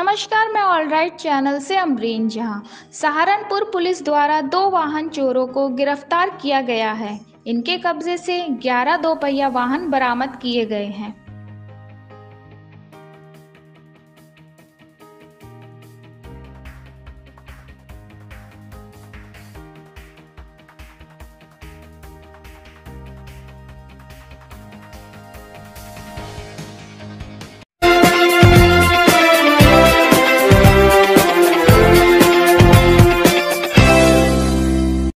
नमस्कार, मैं all right channel से अमरीन जहां। सहारनपुर पुलिस द्वारा 2 वाहन चोरों को गिरफ्तार किया गया है। इनके कब्जे से 11 दोपहिया वाहन बरामद किए गए हैं।